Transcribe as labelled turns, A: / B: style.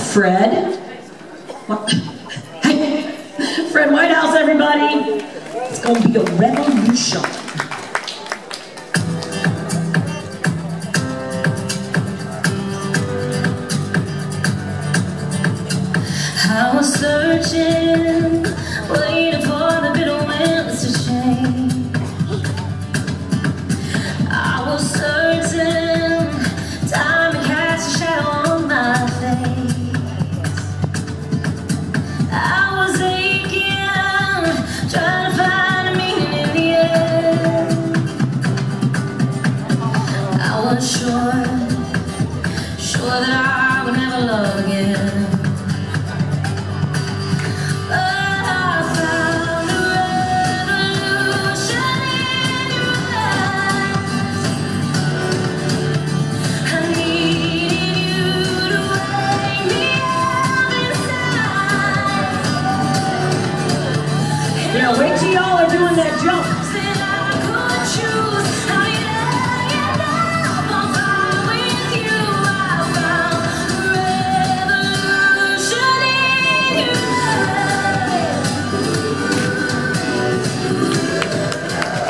A: Fred. What? Hey, Fred Whitehouse, everybody. It's going to be a revolution.
B: I was searching, waiting for the bitter winds to change. I was certain time had cast a shadow on my face. I was aching, trying to find a meaning in the end. I was sure that I would never love again.
A: Yeah, wait till y'all are doing that jump.